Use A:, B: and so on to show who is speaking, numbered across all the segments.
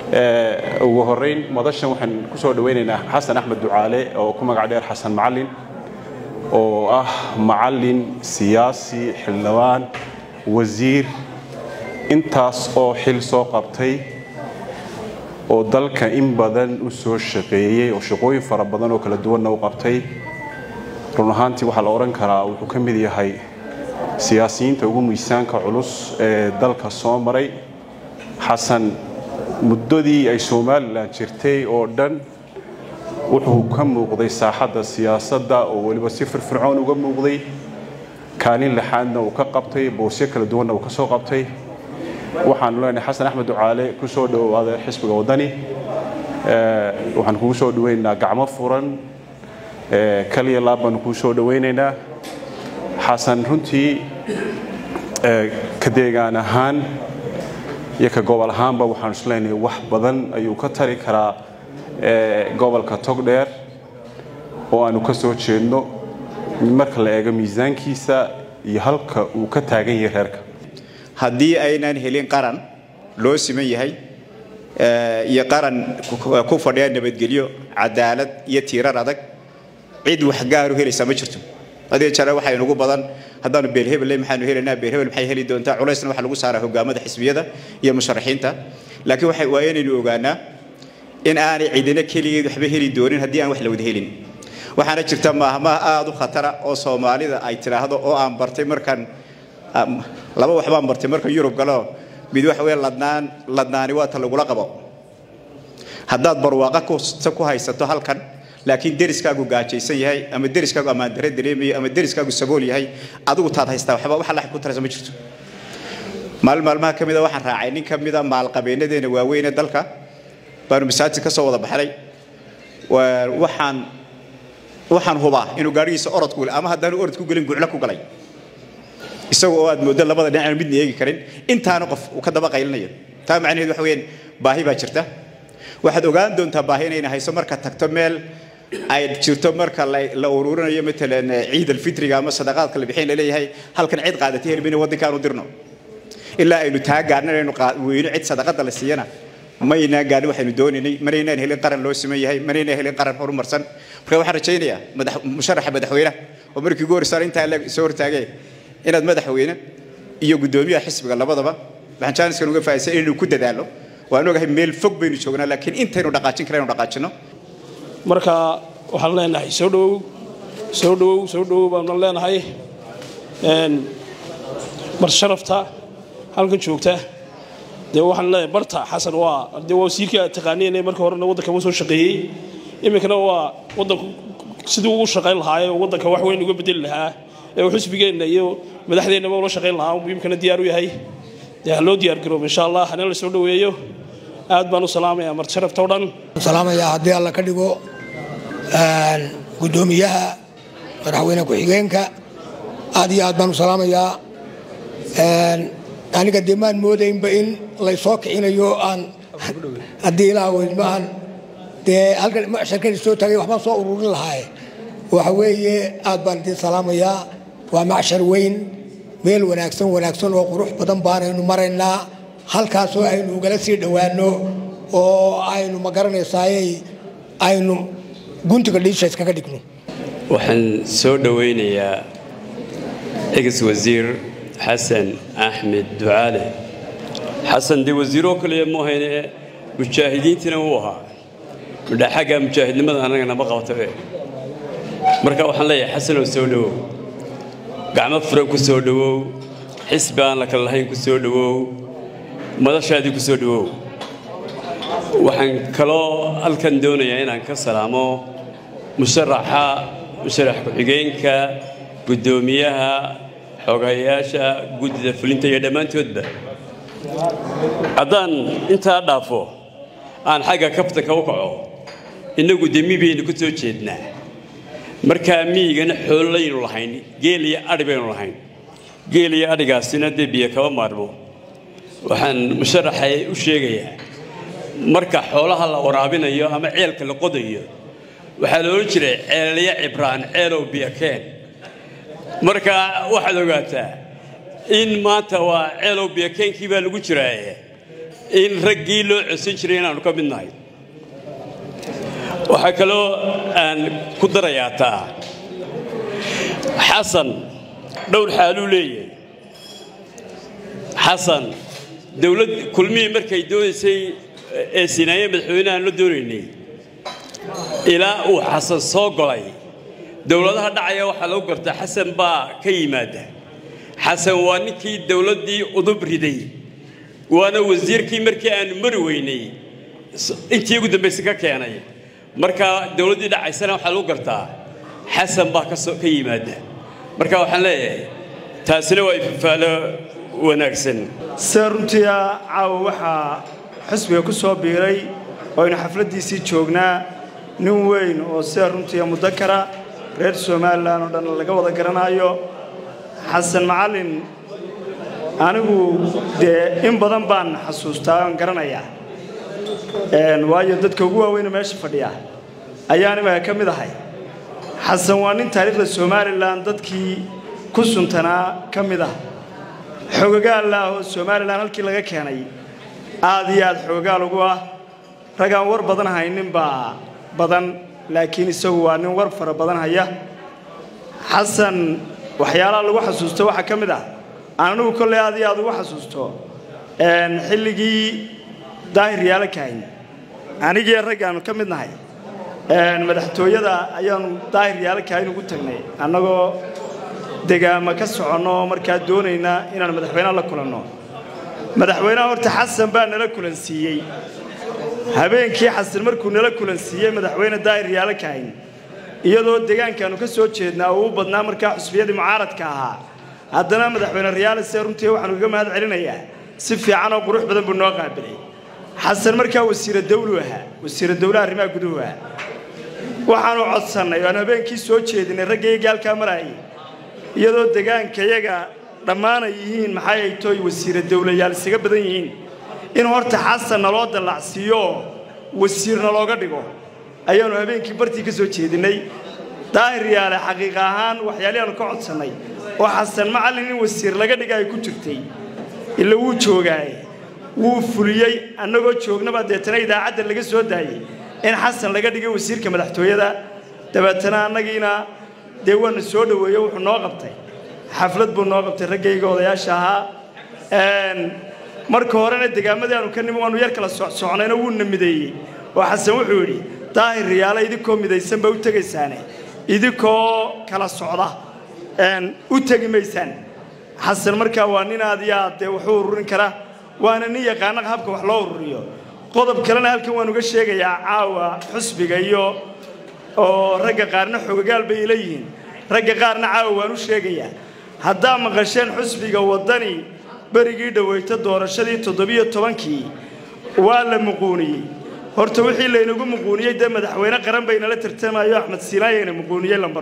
A: ugu horeyn madashan waxaan ku soo dhaweynaynaa Xasan Axmed Ducaale oo ku magac dheer Xasan Macallin oo ah macallin siyaasi xildhibaan wasiir intaas oo xil soo qabtay oo dalka in badan u soo shaqeeyay oo shaqooyin fara badan oo kala duwan u qabtay run ahaantii waxa la oran karaa wuxuu ka mid yahay siyaasiyiinta ugu miisaanka culus ee dalka soo maray Xasan muddadii ay Soomaaliland jirtay oo dhan wuxuu ka muuqday saaxadda siyaasadda oo waliba si firfircoon uga muuqday kaalin laxaadna uu ka qabtay boosyo kala duwan uu ka soo qabtay waxaan leenahay Xasan Axmed Ducaale ku soo dhawaada xisbiga wadani waxaan kugu soo dhaweynaa gacmo furan kaliya laaban ku soo dhaweynaynaa Xasan runtii ka deegaan ahaan iyo ka gobol ahaanba waxaan isleenahay wax badan ayuu ka tari karaa gobolka Togdheer oo aanu ka soo jeedno marka la eego miisaankiisa iyo halka uu ka taagan yahay reerka
B: haddii aynan helin qaran loo siman yahay iyo qaran ku fadhiya nabadgelyo cadaalad iyo tiirar adag cid wax gaar u helaysa ma jirto hadii jara waxa inagu badan hadaan beelhebel maxaanu helinaa beelhebel maxay heli doontaa culaysna waxa lagu saaraa hogaamada xisbiyada iyo musharaxiinta laakiin waxa waa inaynu ogaanaa in aanay cidina kaligeed waxba heli doonin haddii aan wax la wada helin waxaana jirta maahmaah aad u khatar oo Soomaalida ay tiraahdo oo aan bartay markan laba wax baan bartay marka Yurub galo mid wax weyn ladnaani waa tan lagu la qabo haddaad barwaaqa ku haysato halkan laakiin deriskaagu gaajaysan yahay ama deriskaagu amaan dareen dareemay ama deriskaagu sabool yahay adigu taad haystaa waxba wax la ku taraysa ma jirto maalmaha kamida waxaan raacay nin kamida maal qabeenadeena waaweyn ee dalka baan misaajid ka soo wada baxay waxaan hubaa inuu gaarigiisa orod ku ama haddaan orod ku galin guucla ku galay isagoo aad moodo labada dhinac mid eegi karin intaana qof uu ka daba qaylinayo taa macnaheedu waxa weeyaan baahi baa jirta waxaad ogaan doontaa baahi inay hayso marka tagto meel ay jirto marka la ururinayo midna ciid al-fitriga ama sadaqaadka la bixin leeyahay halkan ciid qaadatay helbina wadankan u dirno ilaa aynu taagaarnayno weyno cid sadaqada la siiyana mayna gaari waxaynu doonaynay marayna helin qaran loo siman yahay marayna helin qaran horumarsan marka waxaan rajaynayaa musharaxa madaxweynaha oo markii ugu horreysay inta la soo hortaagay inaad madaxweyne iyo gudoomiyaha xisbiga labadaba waxaan jaaniskan uga faa'iideysay inuu ku dadaalo waan ogahay meel fog baynu joognaa laakiin intaynu dhaqaajin karayno dhaqaajino
C: marka waxaan leenahay soo dhawow baan leenahay mar sharafta halkan joogta de waxaan leeyahay barta Xasan waa wasiirka taqaaniinay marka horena wadanka soo shaqeeyay imikana waa wadanku sidoo uu shaqeyn lahaa wadanka wax weyn uga bedel lahaa ee xisbigeena iyo madaxdeena wada shaqeyn lahaa imikana diyaar u yahay loo diyaar garoobo insha Allah hana la soo dhaweeyo aad baan u salaamayaa mar sharafta oo dhan
D: salaamayaa hadii alla ka dhigo gudoomiyaha madaxweynaha ku xigeenka aad iyo aad baan u salaamayaa aniga deemaan moodaynba in la soo kicinayo aan hadii ilaa weydmaan de halkan shirkada soo tagay waxba soo ururin lahaa waxa weeye aad baan idin salaamayaa waa macshar weyn meel wanaagsan oo qurux badan baanaynu maraynaa halkaas oo aynu ugala sii dhawaano oo aynu magaranaysaay aynu guntiga dhiishays kaga dhigno
E: waxaan soo dhaweynayaa ex wasiir Xasan Axmed Ducaale Xasan di wasiiro kale ma hayne mujaahidiintina uu ahaa madaxaga mujaahidnimada anagana ma qabtay marka waxaan leeyahay Xasan oo soo dhawow gacmo furan ku soo dhawow xisbi aan la kala lahayn ku soo dhawow madashaadii ku soo dhawow waxaan kaloo halkan doonayaa inaan ka salaamo musharax ku xigeenka gudoomiyaha xogayaasha gudida fulinta iyo dhamaantoodba haddaan intaa dhaafo aan xagga kabtanka u kaco inagu demibaynu ku soo jeednaa markaa miigana xoollaynu lahayn geel iyo adhi baynu lahayn geel iyo adhigaasina dee biyo kaba maarmo waxaan musharaxay u sheegayaa marka xoolaha la waraabinayo ama ceelka la qodayo waxaa loo jiray ceelaya cibraan ceelow biyo keen marka waxaad ogaataa in maanta waa ceelow biyo keenkii baa lagu jiraa in raggii loo codsan jiray inaanu ka mid nahay waxa kaloo aan ku darayaa taa xasan dhowr xaaluu leeyahay xasan dawlad kulmihii markay doonaysay ee sinaaye madaxweynahan la doonaynay ilaa uu xasan soo golay dawladaha dhacaya waxaa lagu gartaa xasan baa ka yimaada xasan waa ninkii dawladdii udub riday waana wasiirkii markii aanu mari weynay intii ugu dambaysay ka keenay marka dawladdii dhacaysana waxaa lagu gartaa xasan baa ka yimaada marka waxaan leeyahay taasina waa ifafaalo wanaagsan
F: runtii caawa waxaa xisbiga ku soo biiray oo aynu xafladdiisii joognaa nin weyn oo sida runtii mudakara reer Soomaaliland oo dhan laga wada garanayo xasan macallin anigu in badan baan xasuustaa aan garanayaa waayo dadka ugu waaweyn meesha fadhiya ayaan imaga ka mid ahay xasan waa nin taariikhda Soomaaliland dadkii ku suntanaa ka mid ah xogaal ah oo Soomaaliland halkii laga keenay aad iyo aad xogaal ugu ah ragaan war badan haynin baa badan laakiin isagu waa nin war fara badan haya xasan waxyaalaha lagu xasuusto waxa ka mid ah anigu kullee aad iyo aad ugu xasuusto xilligii daahir yaala kayn anigii ragaanu ka mid nahay madaxtooyada ayaanu daahir yaala kayn ugu tagnay annagoo deegaama ka socono markaa doonayna inaan madaxweynaha la kulanno madaxweynaha horta xasan baa nala kulansiiyey habeenkii xasan markuu nala kulansiiyey madaxweyne daahir yaala kayn iyadoo deegaankaanu ka soo jeednaa uu badnaa markaa xusbiyadii mucaaradka ahaa haddana madaxweyne riyaal see runtii waxaan uga mahad celinayaa si fiican oo qurux badan buu noo qaabilay xasan markaa wasiir dawlaha arrimaha guduhu ah waxaanu codsannay aan habeenkii soo jeedinay raggii gaalka marayay iyadoo deegaanka iyaga dhammaanay yihiin maxay ay tooy wasiir dawlayaal isaga badan yihiin in horta xasan naloo dalacsiiyo wasiirna looga dhigo ayaanu habeenkii bartii ka soo jeedinay daahir yaale xaqiiqa ahaan waxyaalahan ka codsannay oo xasan macallin in wasiir laga dhigay ku jirtay ila wuu joogay wuu fuliyay annagoo joognaba deetana idaacadda laga soo daayay in xasan laga dhigay wasiirka madaxtooyada dabeetana annagiina deewana soo dhaweeyo wuxuu noo qabtay xaflad buu noo qabtay raggayga odayaasha ahaa marka horena deegaamadii aanu ka nimo waanu yar kala soconayna wuu namideeyey oo xasan wuxuu yidhi daahir riyaala idinkoo midaysan baa u tegaysaane idinkoo kala socda u tegi maysaan xasan markaa waa nin aad iyo aad wuxuu ururin karaa waana nin yaqaana habka wax loo ururiyo qodob kalena halkan waan uga sheegayaa caawa xusbiga iyo oo ragga qaarna xogaal bay leeyihiin ragga qaarna caawa waan u sheegayaa haddaa maqasheen xusbiga wadani berigii dhaweyta doorashadii 17kii waa la muquuniyey horta wixii laynagu muquuniyey dee madaxweyne qaran bayna la tartamayo axmed siinaayena muquuniyey lambar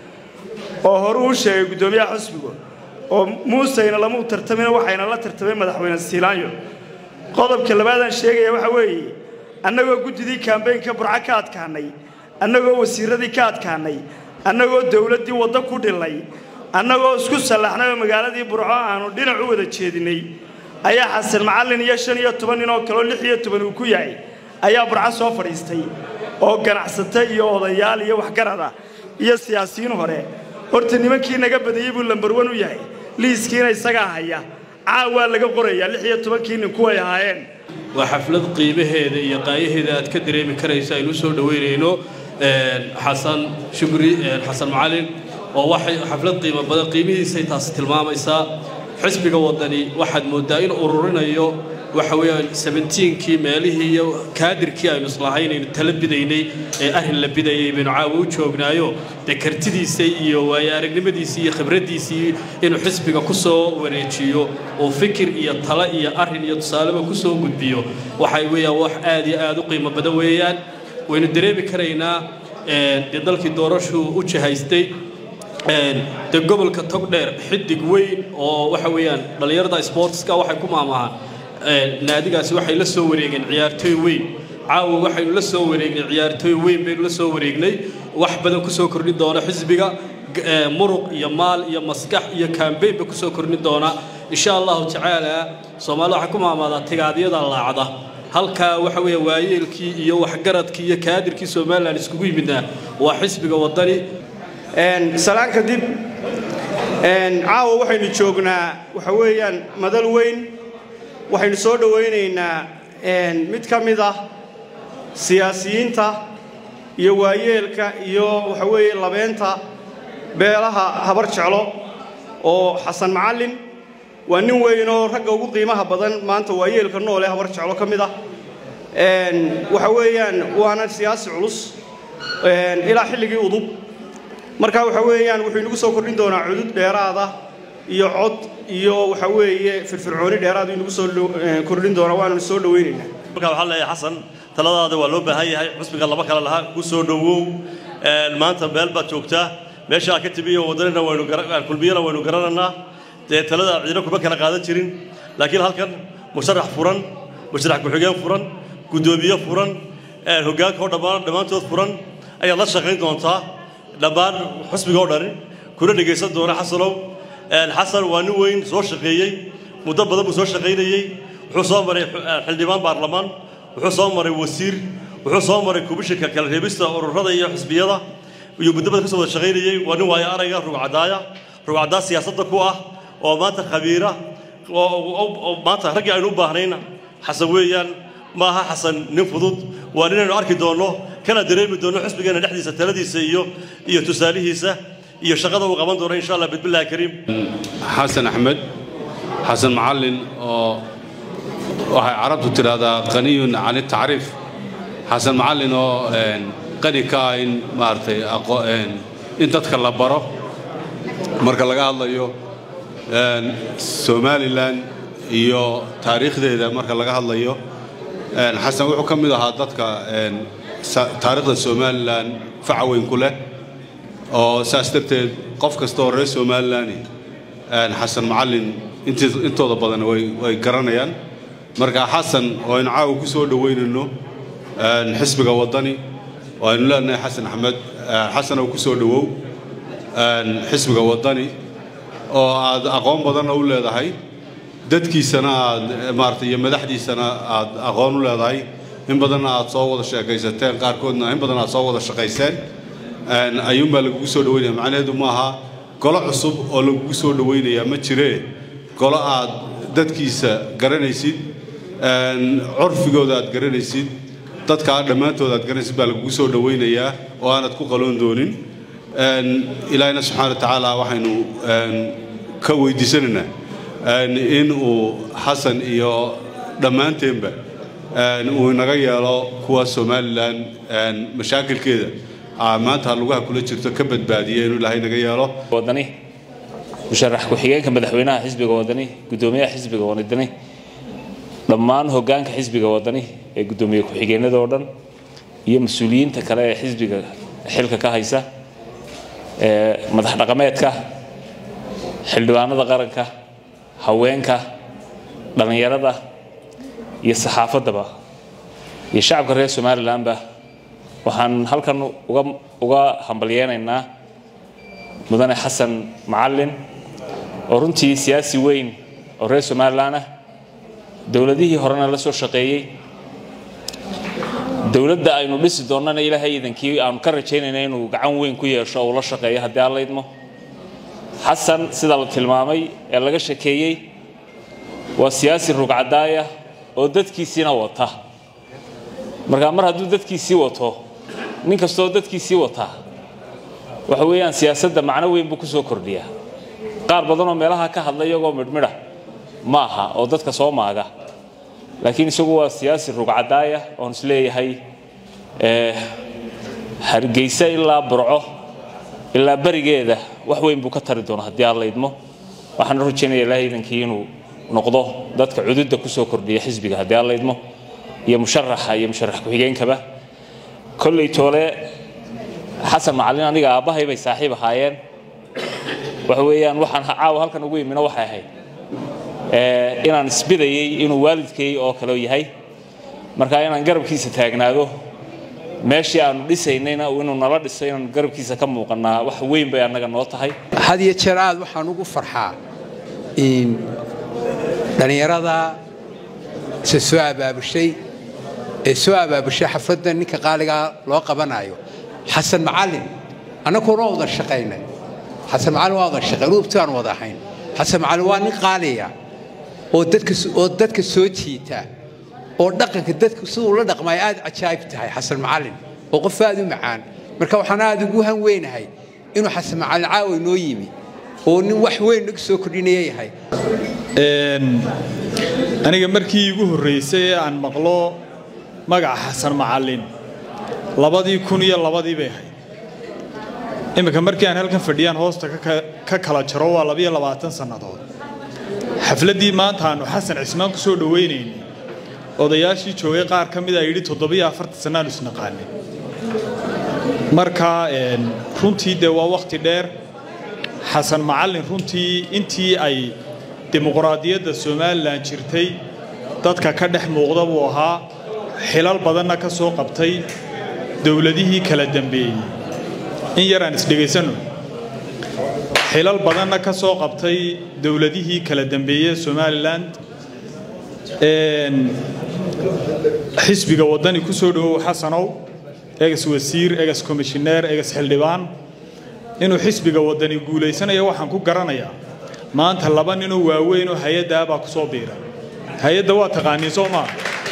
F: 1 oo hore uu sheegay gudoomiyaha xusbiga oo muusayna lama tartamina waxayna la tartamay madaxweyne Siilaayo qodobka labaadaan sheegaya waxa weeye annagoo gudidii campaign-ka burca ka adkaanay annagoo wasiiradii ka adkaanay annagoo dawladdii waddo ku dhilay annagoo isku salaxnay magaaladii burco aanu dhinac u wada jeedinay ayaa xasan macallin iyo 15 nin oo kale 16 uu ku yahay ayaa burca soo fadhiistay oo ganacsata iyo odayaal iyo waxgarada iyo siyaasiyiin hore horta nimankii naga badiyay buu lambar 1 u yahay liiskiina isaga haya caawa laga qorayaa 16 nin kuwa ay ahaayeen
C: waa xaflad qiimaheeda iyo qaayaheeda aad ka dareemi karaysa inuu soo dhaweynayno xasan shukri xasan macallin oo waxay xaflad qiimo badan qiimihiisa taas tilmaamaysaa xisbiga wadani waxaad moodaa in ururinayo waxa weeyaan 17kii meelihii iyo kaadirkii aynu islahayn tala bidaynay ee arrin la bidayay baynu caawa u joognaayo kartidiisa iyo waaya aragnimadiisa iyo khibradiisa inuu xisbiga ku soo wareejiyo oo fikir iyo tala iyo arrin iyo tusaalaba ku soo gudbiyo waxay weeyaan wax aad iyo aad u qiimo badan weeyaan waynu dareemi karaynaa dalkii doorashu u jahaystay de gobolka Togdheer xidig weyn oo waxa weeyaan dhalinyarada sportska waxay ku maamahaan naadigaasi waxay la soo wareegeen ciyaartoy weyn caawa waxaynu la soo wareegnay ciyaartoy weyn baynu la soo wareegnay wax badan ku soo kordhin doona xisbiga muruq iyo maal iyo maskax iyo campaign ba ku soo kordhin doona
G: إن شاء الله تعالى سومالو حكومة ما تقاضي هذا العضة halka waxa weeye waayeelkii iyo waxgaradkii iyo kaadirkii Soomaaliland iskugu yimidna waa xisbiga wadani
F: salaan kadib caawa waxaynu joognaa waxa weeyaan madal weyn waxaynu soo dhaweynaynaa mid ka mid ah siyaasiyiinta iyo waayeelka iyo waxa weeye labeenta beelaha habar jeclo oo Xasan Macallin waa nin weyn oo ragga ugu qiimaha badan maanta waayeelka nool ee habar jeclo ka mid ah waxa weeyaan waana siyaasi culus ilaa xilligii udub marka waxa weeyaan wuxuu inagu soo kordhin doonaa cudud dheeraad ah iyo cod iyo waxa weeye firfircooni dheeraad inagu soo kordhin doonaa waana soo dhaweynaynaa
H: marka waxa la xasan taladaada waa loo baahan yahay xusbiga laba kala laha ku soo dhawow maanta meel baad joogtaa meesha ka tibiyo wadanina waynu kulmiyana waynu garananaa talada ciidan kuma kala qaadan jirin laakiin halkan musharax furan musharax ku xigeen furan gudoomiye furan hoggaanka oo dhamaantood furan ayaa la shaqeyn doontaa dhammaan xusbiga oo dhan kuna dhageysan doona xasanow xasan waa nin weyn soo shaqeeyay muddo badan buu soo shaqeynayay wuxuu soo maray xildhibaan baarlamaan wuxuu soo maray wasiir wuxuu soo maray kubishinka kala reebista ururada iyo xisbiyada iyo muddo badan ka soo shaqeynayay waa nin waayo aragga rugcadaaya siyaasadda ku ah oo maanta khabiira oo maanta ragga aynu u baahnayna xasan weeyaan maaha xasan nin fudud waa ninaynu arki doonno kana dareemi doonno xisbigeena dhexdiisa taladiisa iyo tusaalihiisa iyo shaqada uu qaban doono insha allah bismillahi kariim
I: xasan axmed xasan macallin oo waxay carabtu tiraahdaa qaniyun can tacriif xasan macallin oo qani ka ah in maartay in dadka la baro marka laga hadlayo Somaliland iyo taariikhdeeda marka laga hadlayo xasan wuxuu ka mid ahaa dadka taariikhda Somaliland fac weyn ku leh oo saas darteed qof kasta oo reer Somaliland xasan macallin intooda badan way garanayaan marka xasan oo in caaw ku soo dhaweynayno xisbiga wadani oo aynu leenahay xasan axmed xasan oo ku soo dhawow xisbiga wadani oo aad aqoon badan u leedahay dadkiisana aad maartay iyo madaxdiisana aad aqoon u leedahay in badan aad soo wada sheekaysateen qaarkoodna in badan aad soo wada shaqayseen ayuun baa lagu soo dhaweynaya macnaheedu maaha golo cusub oo lagu soo dhaweynaya ma jiree golo aad dadkiisa garanaysid curfigooda aad garanaysid dadka dhammaantood aad garanaysid baa lagu soo dhaweynayaa oo aanad ku qaloon doonin ilaahina subxaana wa tacaala waxaynu ka weydiisanaynaa in uu xasan iyo dhammaanteenba uu inaga yeelo kuwa Somaliland mashaakilkeeda maanta lugaha kula jirto ka badbaadiyo inuu ilaahay naga yeelo
J: wadani musharax ku xigeenka madaxweynaha xisbiga wadani gudoomiyaha xisbiga wadani dhammaan hoggaanka xisbiga wadani ee gudoomiye ku xigeenada oo dhan iyo mas'uuliyiinta kale ee xisbiga xilka ka haysa madax dhaqameedka xildhibaanada qaranka haweenka dhalinyarada iyo saxaafadaba iyo shacabka reer Somaliland ba waxaan halkan uga hambalyeeynaa mudane xasan macallin oo runtii siyaasi weyn oo reer Somaliland ah dawladihii horena la soo shaqeeyay dawladda aynu dhisi doonana ilaahay idankii aan ka rajaynayna inuu gacan weyn ku yeesho oo la shaqeeyo haddii aan la idmo xasan sida la tilmaamay ee laga shakeeyay waa siyaasi rugcadaaya oo dadkiisina wata marka mar hadduu dadkiisii wato nin kastoo dadkiisii wata waxa weeyaan siyaasadda macno weyn buu ku soo kordhiyaa qaar badan oo meelaha ka hadlay iyagoo midmidha ma aha oo dadka soo maaga laakiin isagu waa siyaasi rugcadaaya oo isleeyahay hargeysa ilaa burco ilaa barigeeda wax weyn buu ka tari doonaa haddii aan la idmo waxaan rajaynayaa ilaahay idankii inuu noqdo dadka cududda ku soo kordhiya xisbiga haddii aan la idmo iyo musharaxa iyo musharax ku xigeenkaba kolley toole xasan macallin aniga aabahay bay saaxiib ahaayeen waxa weeyaan waxaan caawa halkan ugu yimina waxay ahayd inaan isbidayay inuu waalidkay oo kale yahay marka inaan garabkiisa taagnaado meeshii aanu dhisaynayna inuu nala dhisay inaan garabkiisa ka muuqanaa wax weyn bay anaga noo tahay
K: had iyo jeer aad waxaan ugu farxaa in dhalinyarada soo abaabushay xafladda ninka qaaliga loo qabanayo xasan macallin annaguna wada shaqaynay xasan macallin waa wada shaqayn ruubtaan wada ahayn xasan macallin waa nin qaaliya oo dadka soo jiita oo dhaqanka dadku sidoo la dhaqmay aad cajaa'ib tahay xasan macallin oo qof aad u macaan marka waxaan aad ugu han weynahay inuu xasan macallin caawa noo yimi oo nin wax weyn nagu soo kordhinaya yahay
L: aniga markii ugu horeysay aan maqlo magaca xasan macallin 2002 bay ahayd imika markii aan halkan fadhiyaan hoosta ka kala jaro waa 22 sanadood xafladii maanta aanu xasan cismaan ku soo dhaweynayay odayaashii joogay qaar ka mid ah yiri 47 sano aan isnaqaanay marka runtii de waa waqti dheer xasan macallin runtii intii ay dimuqraadiyadda Soomaaliland jirtay dadka ka dhex muuqda buu ahaa xilal badanna ka soo qabtay dawladihii kala dambeeyay in yaraan isdhegaysano xilal badanna ka soo qabtay dawladihii kala dambeeyay Soomaaliland xisbiga wadani ku soo dhawow xasanow eegas wasiir eegas commissioner eegas xildhibaan inuu xisbiga wadani guuleysanayo waxaan ku garanayaa maanta laba nin oo waaweyn oo hay'adda baa ku soo biiray hay'adda waa taqaaniin Soomaa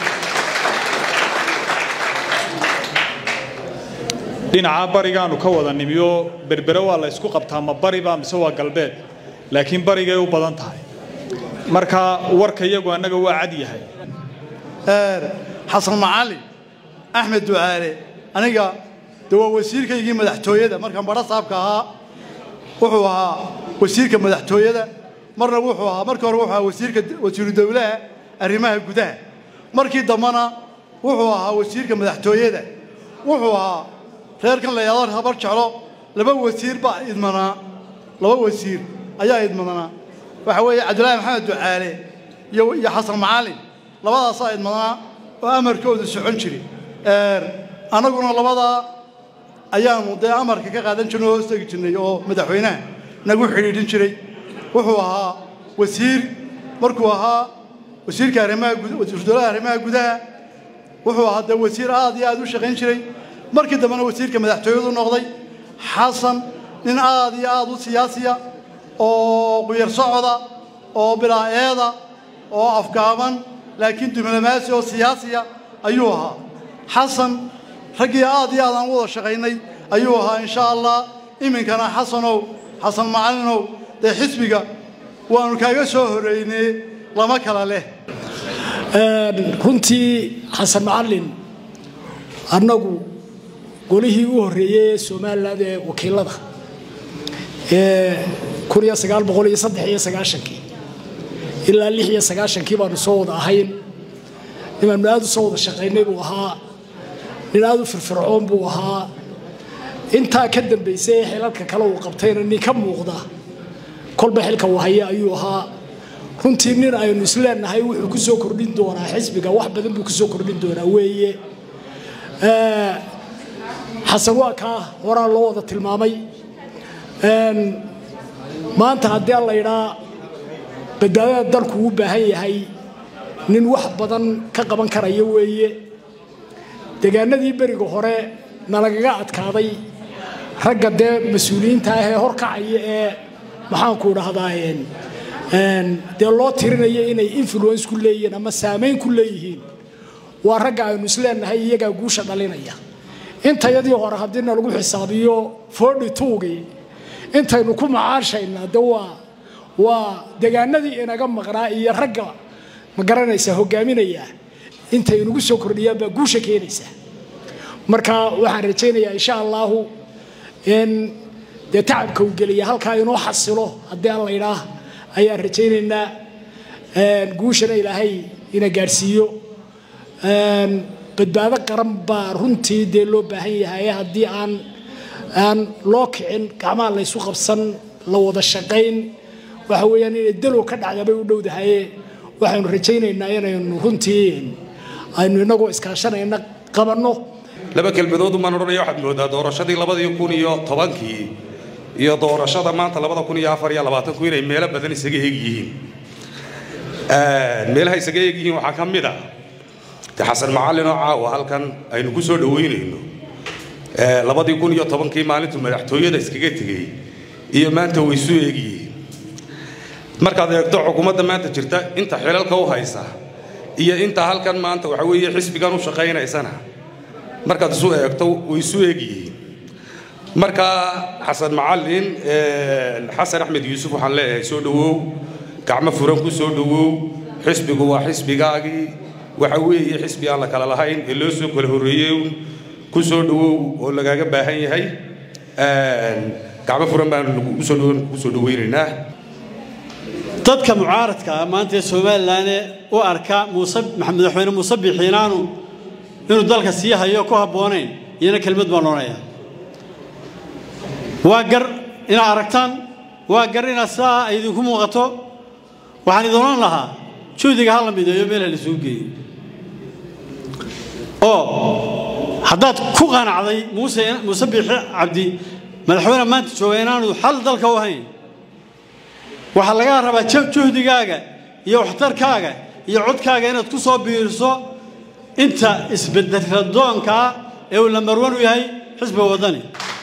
L: dhinaca barigaanu ka wada nimiyo berbera waa la isku qabtaa ma bari baa mise waa galbeed laakiin barigay u badan tahay marka warka iyagu anaga waa cad yahay
M: xasan macallin axmed ducaale aniga dawaa wasiirkaygii madaxtooyada markaan bara saabka ahaa wuxuu ahaa wasiirka madaxtooyada marna wuxuu ahaa markii hore wuxuu ahaa wasiiru dawlaha arrimaha gudaha markii dambana wuxuu ahaa wasiirka madaxtooyada wuxuu ahaa reerkan la yiraahdo habar jeclo laba wasiir baa idmanaa laba wasiir ayaa idmanaa waxa weeye Cabdullaahi Maxamed Ducaale iyo xasan macallin labadaas ay idmanaa oo amarkoodu socon jiray anaguna labada ayaanu de amarka ka qaadan jirnay oo istagi jirnay oo madaxweynaha nagu xiriirin jiray wuxuu ahaa wasiir markuu ahaa wasiirka arrimaha gudaha wuxuu ahaa de wasiir aad iyo aad u shaqayn jiray markii dambana wasiirka madaxtooyadu noqday xasan nin aad iyo aad u siyaasiya oo quyar socda oo bilaayeeda oo afgaaban laakiin diblomaasi oo siyaasiya ayuu ahaa xasan ragii aad iyo aad aan wada shaqaynay ayuu ahaa insha Allah iminkana xasan macallinow de xisbiga waanu kaaga soo horeynay lama kala leh
N: runtii xasan macallin annagu golihii u horeeyay Soomaaliland ee wakiilada 1993 ilaa 96 baanu soo wada ahayn niman aad u soo wada shaqaynay buu ahaa nin aad u firfircoon buu ahaa intaa ka dambeysay xilalka kale uu qabtayna nin ka muuqda kolba xilka uu haya ayuu ahaa runtii nin aynu isleenahay wuxuu ku soo kordhin doonaa xisbiga wax badan buu ku soo kordhin doonaa weeye xasan waa ka horaa loo wada tilmaamay maanta haddii la yidhaa badbaadada dalku u baahan yahay nin wax badan ka qaban karaya weeye deegaanadii bariga hore nalagaga adkaaday ragga dee mas-uuliyiinta ah ee horkacaya ee maxaanku idhahdaayeen dee loo tirinaya inay influence ku leeyihiin ama saamayn ku leeyihiin waa ragga aynu isleenahay iyagaa guusha dhalinaya intayadii hore haddii nalagu xisaabiyo 42gii intaynu ku macaashaynaa de waa deegaanadii inaga maqnaa iyo ragga ma garanaysa hogaaminaya intay inagu soo kordhiyaan baa guusha keenaysa marka waxaan rajaynayaa insha Allah in de tacabka uu geliya halka inoo xasilo haddii aan la yiraah ayaan rajaynaynaa guushana Ilaahay ina gaarsiiyo badbaado qaran baa runtii dee loo baahan yahay haddii aan loo kicin gacmaha la isu qabsan la wada shaqayn waxa weeyaan in dalo ka dhacda bay u dhowdahay waxaanu rajaynaynaa inaynu runtii aynu inagoo iskaashanayna qabanno
O: laba kelmadood ma oranay waxaad moodaa doorashadii 2010 iyo doorashada maanta 2024 inay meelo badan isaga hegyihiin meelaha isaga eegyihiin waxaa ka mid ah xasan macallin oo caawa halkan aynu ku soo dhaweynayno 2010kii maalintuu madaxtooyada iskaga tegay iyo maanta way isu eegyihiin markaad eegto xukuumadda maanta jirta inta xilalka u haysa iyo inta halkan maanta waxa weeye xisbigan u shaqaynaysana markaad isu eegto way isu eegyihiin marka xasan macallin xasan axmed yuusuf waxaan leeyahay soo dhawow gacmo furan ku soo dhawow xisbigu waa xisbigaagii waxa weeye xisbi aan la kala lahayn ee loo soo kala horreeyay ku soo dhawow oo lagaaga baahan yahay gacmo furan baan ku soo dhaweynaynaa
P: dadka mucaaradka maanta Soomaaliland oo arka madaxweyne Muuse Bixiinaanu inuu dalka sii hayo ku haboonayn iyana kelmad baan oranaya waa gar ina aragtaan waa gar ina saa ay idinku muuqato waxaan idin lahaa juudiga hal mideeyo meel la soo geeyo oo haddaad ku qanacday Muuse Bixi Cabdi madaxweyne maanta joogeynaan xal dalka u hayn waxa laga rabaa juhdigaaga iyo waxtarkaaga iyo codkaaga inaad ku soo biiriso inta isbeddelka doonka ee uu lambar 1 u yahay xisbiga wadani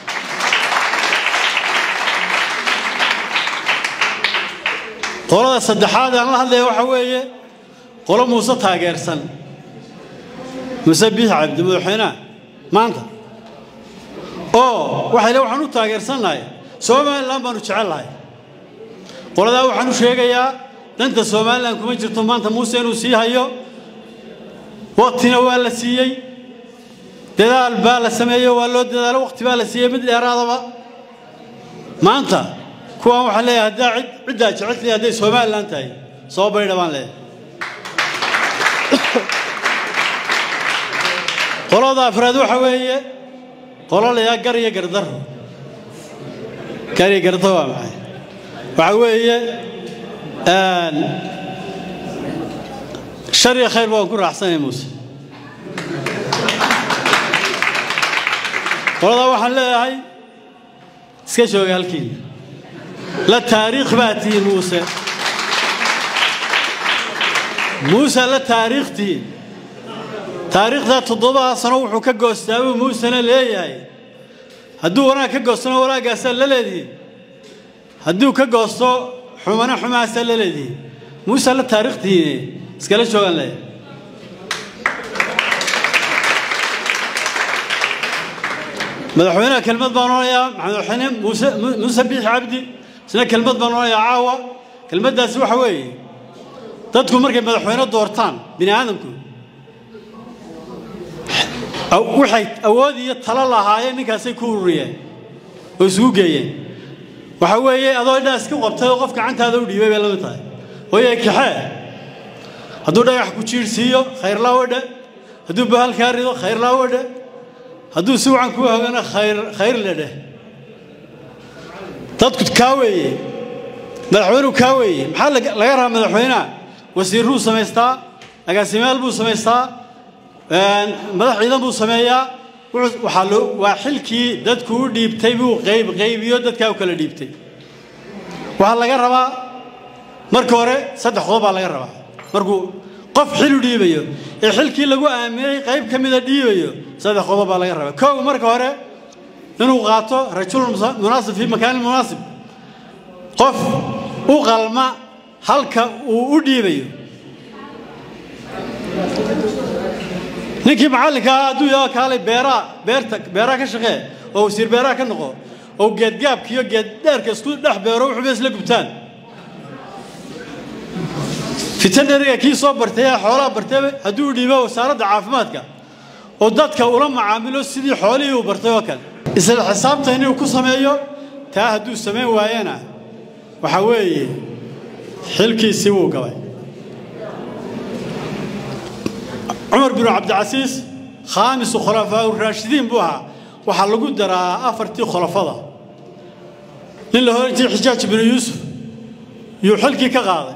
P: qolada saddexaad aan la hadlayo waxa weeye qolo Muuse taageersan Muuse Bixi Cabdi madaxweynaha maanta oo waxaan u taageersanahay Soomaaliland baanu jecelahay qolada waxaan u sheegayaa danta Soomaaliland kuma jirto maanta Muuse inuu sii hayo waqtina waa la siiyay dadaal baa la sameeyay waa loo dadaalo waqti baa la siiyay mid dheeraadaba maanta kuwaan waxa leeyahay cidda jecel haday Soomaaliland tahay soo baydha baan leeyahay qolada afraad waxa weeye qolada ya gar iyo gardar kari gardo waa maxay waxa weeye شري خير بوكر أحسن موسى والله واحد لا هاي سكشوا قالكين لا تاريخ باتي موسى لا تاريخ تي تاريخ ذات الضبع صنوح وكجوستاوي موسى ليه هاي هدو وراك كجوستنا وراك أسأل للذي هدو كجوستو حمانا حماس للذي موسى لا تاريخ تي سكلا شو قال لي مدحونا كلمة بانويا مدحونا موسى بيح عبدي سنة كلمة بانويا عاوة كلمة دا سوى حوي تدكم مركب مدحونا دورتان بني آدمكم أو وحيد أودي يطلع الله هاي إنك سيكورية وسوقية وحوي أضوي ناس كم وقفك عن هذا ودي ولا بتاعي ويا كحاء هدو دا يحكو تشيرسيو خير لا ودا هدو بهالكاريدو خير لا ودا هدو سوعن كو هغنا خير لده dadku kaaway madaxweynuhu kaaway maxaa laga rabaa madaxweynaha wasiirru sameystaa agaasimaal buu sameystaa madax ciidan buu sameeyaa waxa waa xilkii dadku u dhiibtay buu qaybiyo dadka u kala dhiibtay waxa laga rabaa marka hore saddex qodob baa laga rabaa markuu qof xil u dhiibayo ee xilkii lagu aaminay qayb kamid ah dhiibayo saddex qodob baa laga rabaa koow marka hore inuu qaato rajul munaasib fi makaan munaasib qof u qalma halka uu u dhiibayo ninkii macallinka hadduu yahay kaalay beeraha ka shaqee oo wasiir beeraha ka noqo oo geedgaabka iyo geed dheerka isku dhex beero wuxuu isla gubtaan fitaneriga kii soo bartay xoolaha bartay hadduu dhiibo wasaaradda caafimaadka oo dadka ula macaamilo sidii xoolihii uu bartay oo kale isla xisaabta inuu ku sameeyo taa hadduu sameyn waayana waxa weeye xilkiisii wuu gabay عمر بن عبد العزيز خامس خلفاء الراشدين بوها وحلقوا درا أفرتي خلفاء لله هو حجاج بن يوسف يحلك كقاضي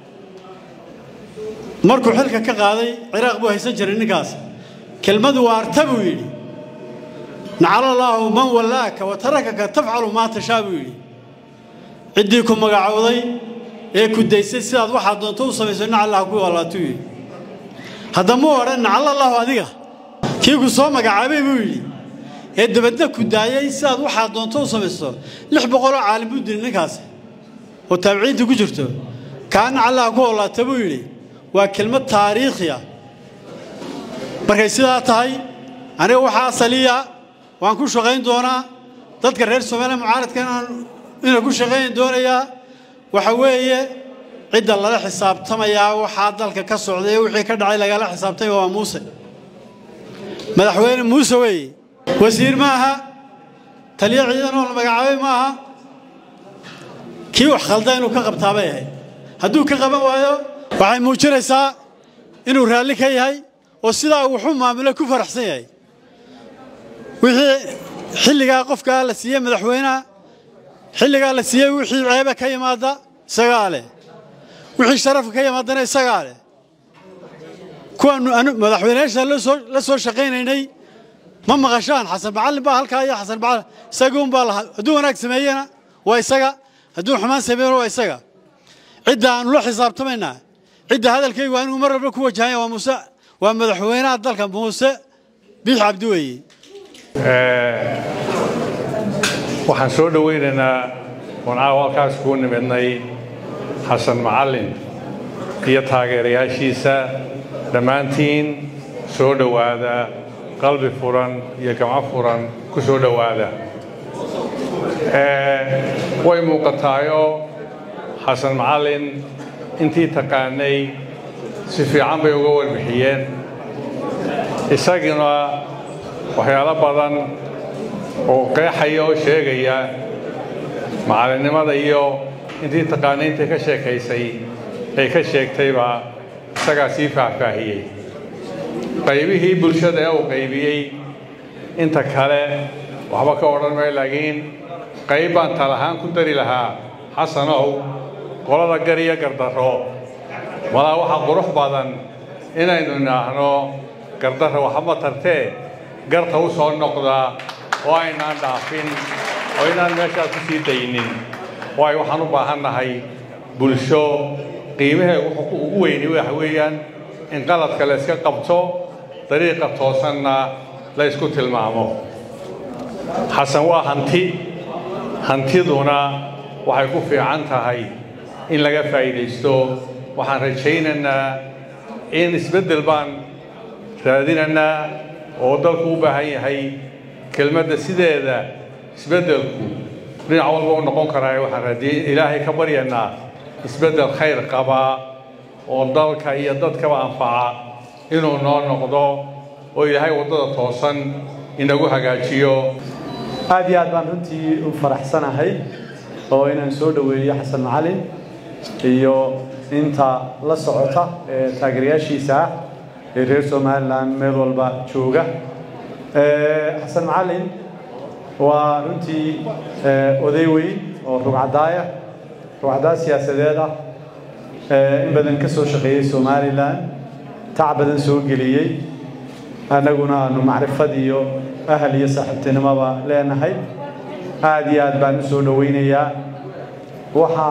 P: مركو حلك كقاضي عراق بوها يسجر النقاس كلمة وارتبوي نعل الله من ولاك وتركك تفعل ما تشابه عديكم مقعوضي ee ku daysay sidaad waxaad doonto u samayso nacal allah ku walaatuy hadda ma oran nacal allah adiga kii ku soo magacaabay buu yiri ee dabadna ku daayay sidaad waxaad doonto u samayso 600 oo caalim buu dirin ninkaas oo taabiciinta ku jirto kaan allah ku walaata buu yiri waa kelmad taariikhi ah markay sidaa tahay aniga waxa asaliya waan ku shaqayn doonaa dadka reer Soomaaliya mucaaradkan inay ku shaqayn doonayaan waxa weeye cid la xisaabtamaya waxa dalka ka socday wixii ka dhacay laga xisaabtay waa Muuse madaxweyne Muuse way wasiir maaha taliye ciidan oo magacaabay maaha kii wax khaldan inuu ka qabtaabay yahay hadduu ka qaban waayo waxay muujinaysaa inuu raalli ka yahay oo sidaa wuxuu maamulay ku faraxsan yahay wixii xilliga qofka la siiyay madaxweynaha xilliga la siiyay wixii ceeba ka yimaada sagaale wixii sharaf ka yimaadana sagaale kuwan madaxweynaha la soo shaqeynay ma maqashaan xasan macallin baa halka iyo xasan macallin isagoon baa haduu wanaag sameeyana waa isaga haduu xumaan sameeyana waa isaga cidaan la xisaabtamayna cid hadalkaygu waa inuu mar walba ku wajahan waa Muuse waa madaxweynaha dalka Muuse Biix Cabdi weeye
Q: waxaan soo dhaweynaynaa halkaas ku nimidnay xasan macallin iyo taageerayaashiisa dhammaantiin soo dhawaada qalbi furan iyo gamco furan ku soo dhawaada way muuqataayo xasan macallin intii taqaanay si fiican bay uga warbixiyeen isaguna waxyaalo badan oo qeexaya oo sheegaya macalinimada iyo intii taqaanaynta ka sheekaysay ay ka sheegtayba isagaa sii faahfaahiyey qaybihii bulshada ee uu qaybiyey inta kale waxba ka odhan maayo laakiin qayb baan talahaan ku dari lahaa xasanow qolada gar iyo gardarro walaa waxa qurux badan inaynu idhaahno gardarro waxba tartee garta u soo noqdaa oo aynaan dhaafin oo inaan meeshaas ku sii daynin waayo waxaan u baahannahay bulsho qiimaheegu ugu weyni waxa weeyaan in qaladka la iska qabto dariiqa toosanna la isku tilmaamo xasan waa hantiduna waxay ku fiican tahay in laga faa'iidaysto waxaan rajaynaynaa in isbeddel baan raadinaynaa oo dalku u baahan yahay kelmadda sideeda isbeddelku dhinac walba u noqon karaayo waxaan ilaahay ka baryanaa isbeddel khayr qabaa oo dalka iyo dadkaba anfaca inuu noo noqdo oo ilaahay waddada toosan inagu hagaajiyo
F: aad iyo aad baan runtii u faraxsanahay oo inaan soo dhaweeyo xasan macallin iyo inta la socota ee taageerayaashiisa ah ee reer Soomaaliland meel walba jooga xasan macallin waa runtii oday weyn oo rugcadaaya siyaasadeed ah in badan ka soo shaqeeyay Soomaaliland tacab badan soo geliyay anaguna aanu macrifad iyo ahal iyo saaxiibtinimaba leenahay aad iyo aad baan u soo dhaweynayaa waxa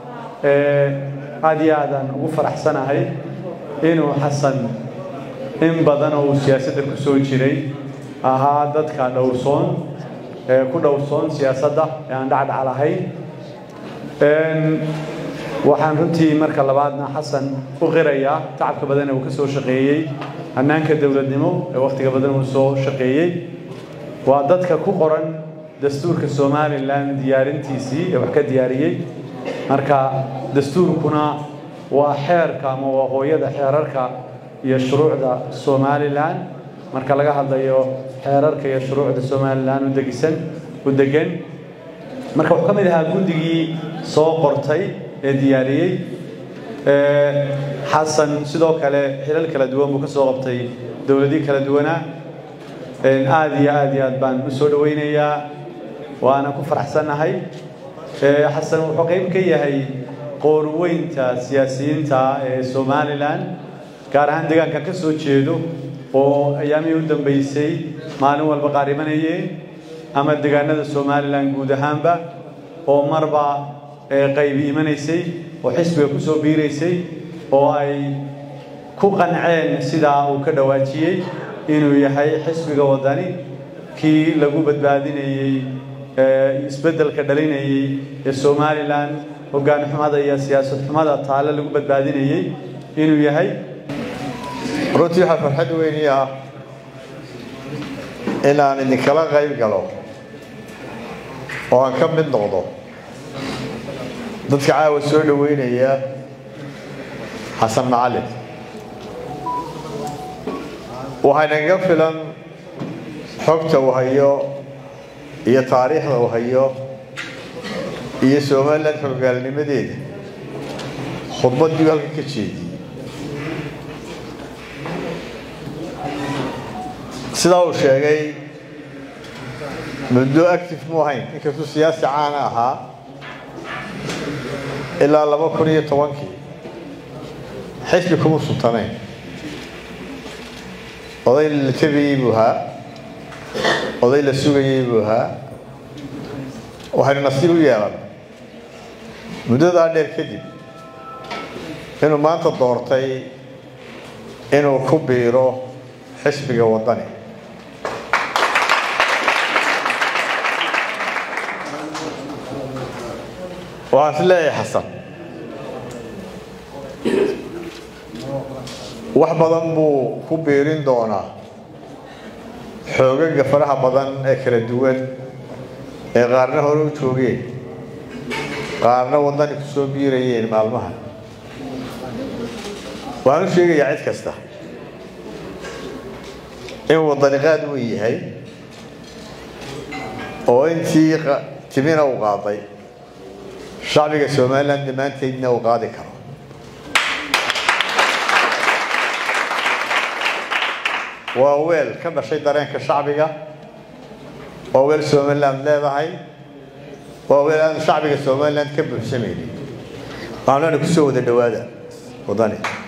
F: aad iyo aad aan ugu faraxsanahay inuu xasan in badan oo siyaasadda ku soo jiray ahaa dadka dhowrsoon ku dhowrsoon siyaasadda aan dhacdhac lahayn waxaan runtii marka labaadna xasan u qirayaa tacabka badan ee uu ka soo shaqeeyey hannaanka dowladnimo ee waqtiga badan uu soo shaqeeyey waa dadka ku qoran dastuurka Soomaaliland diyaarintiisii ee wax ka diyaariyey marka dastuurkuna waa xeerka ama waa hooyada xeerarka iyo shuruucda Soomaaliland marka laga hadlayo xeerarka iyo shuruucda Soomaaliland u degan marka wuxuu ka mid ahaa guddigii soo qortay ee diyaariyey xasan sidoo kale xilal kala duwan buu ka soo qabtay dawladii kala duwana aad iyo aad baan u soo dhaweynayaa waana ku faraxsanahay xasan wuxuu qayb ka yahay qoorweynta siyaasiyiinta ee Soomaaliland gaar ahaan deegaanka ka soo jeedo oo ayaamii u dambeysay maalin walba qaaribanayeen ama deegaanada Soomaaliland guud ahaanba oo marba
R: qaybi imanaysay oo xisbiga ku soo biiraysay oo ay ku qanceen sidaa uu ka dhawaajiyey inuu yahay xisbiga wadani kii lagu badbaadinayay isbeddelka dhalinayay ee Somaliland hoggaan xumada iyo siyaasad xumada taale lagu badbaadinayay inuu yahay
S: runtii waxa farxad weyn ah inaan idinkala qayb galo oo aan ka mid noqdo dadka caawa soo dhaweynaya xasan macalin waxayna naga filan xogta uu hayo iyo taariikhda uu hayo iyo Somaliland hoggaannimadeeda khudbadii halka ka jeediyay sida uu sheegay muddo active mu ahayn inkastoo siyaasi caan ahaa ilaa 2010 xisbi kuma sultanayn oday la tabiyay buu ahaa oday la sugayay buu ahaa waxaynu nasiib u yeelan muddadaa dheer kadib inuu maanta doortay inuu ku biiro xisbiga wadani waxaan is leeyahay xasan wax badan buu ku biirin doonaa xoogaga faraha badan ee kala duwan ee qaarna hore u joogeen qaarna wadani ku soo biirayeen maalmaha waxaan u sheegayaa cid kasta in wadani qaad uu yahay oo intii timina u qaaday shacbiga Somaliland dhammaanteedna uu qaadi karo waa weel ka dhashay dareenka shacbiga waa weel Somaliland leedahay waa weel aan shacbiga Somaliland ka buuxsamaynin waxaana ku soo wada dhawaada wadani